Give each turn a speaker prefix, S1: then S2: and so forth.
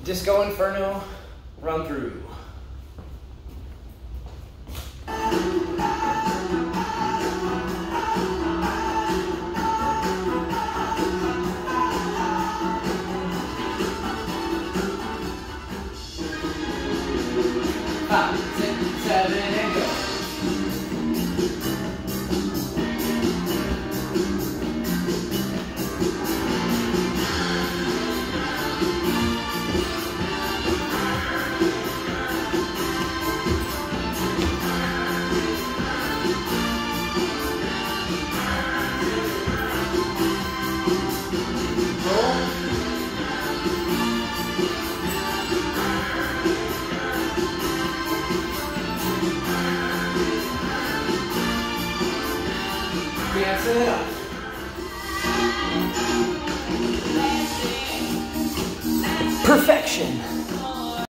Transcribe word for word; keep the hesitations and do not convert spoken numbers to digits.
S1: Disco Inferno, run through. Five, six, seven, and go. Dance it up. Perfection.